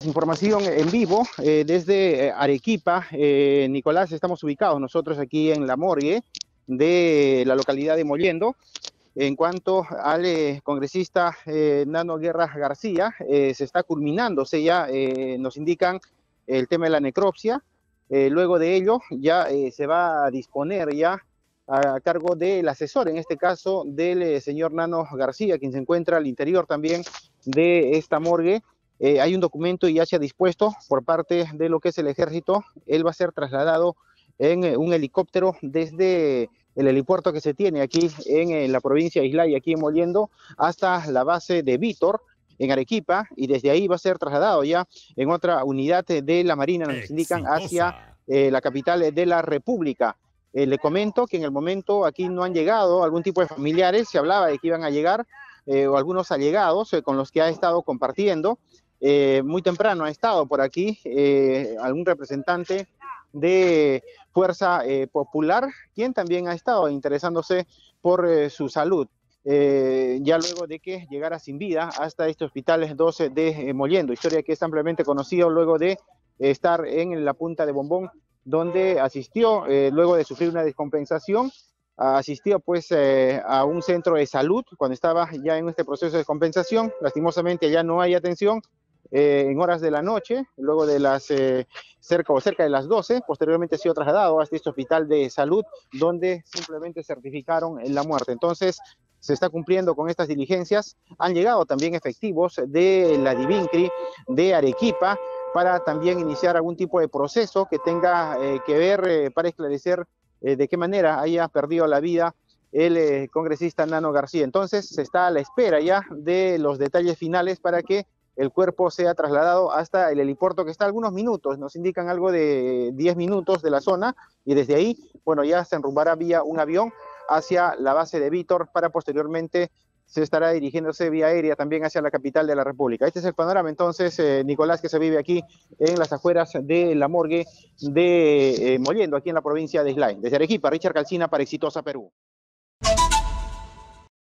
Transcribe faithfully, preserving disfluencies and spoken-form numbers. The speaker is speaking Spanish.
Información en vivo eh, desde Arequipa. Eh, Nicolás, estamos ubicados nosotros aquí en la morgue de la localidad de Mollendo. En cuanto al eh, congresista eh, Nano Guerra García, eh, se está culminándose ya, eh, nos indican el tema de la necropsia. Eh, luego de ello ya eh, se va a disponer ya a cargo del asesor, en este caso del eh, señor Nano García, quien se encuentra al interior también de esta morgue. Eh, hay un documento y ya se ha dispuesto por parte de lo que es el ejército. Él va a ser trasladado en eh, un helicóptero desde el helipuerto que se tiene aquí en, en la provincia de Islay, aquí en Mollendo, hasta la base de Vítor, en Arequipa, y desde ahí va a ser trasladado ya en otra unidad de la Marina, nos indican, hacia eh, la capital de la República. Eh, le comento que en el momento aquí no han llegado algún tipo de familiares, se hablaba de que iban a llegar, eh, o algunos allegados eh, con los que ha estado compartiendo. Eh, muy temprano ha estado por aquí eh, algún representante de Fuerza eh, Popular, quien también ha estado interesándose por eh, su salud, eh, ya luego de que llegara sin vida hasta este hospital doce de eh, Mollendo, historia que es ampliamente conocida luego de eh, estar en la punta de Bombón, donde asistió, eh, luego de sufrir una descompensación, asistió pues eh, a un centro de salud cuando estaba ya en este proceso de descompensación. Lastimosamente ya no hay atención. Eh, en horas de la noche, luego de las eh, cerca o cerca de las doce, posteriormente ha sido trasladado hasta este hospital de salud, donde simplemente certificaron la muerte. Entonces, se está cumpliendo con estas diligencias. Han llegado también efectivos de la Divincri de Arequipa para también iniciar algún tipo de proceso que tenga eh, que ver eh, para esclarecer eh, de qué manera haya perdido la vida el eh, congresista Nano García. Entonces, se está a la espera ya de los detalles finales para que el cuerpo sea trasladado hasta el helipuerto, que está a algunos minutos, nos indican algo de diez minutos de la zona, y desde ahí, bueno, ya se enrumbará vía un avión hacia la base de Vítor, para posteriormente se estará dirigiéndose vía aérea también hacia la capital de la República. Este es el panorama entonces, eh, Nicolás, que se vive aquí en las afueras de la morgue de eh, Mollendo, aquí en la provincia de Islay. Desde Arequipa, Richard Calcina para Exitosa Perú.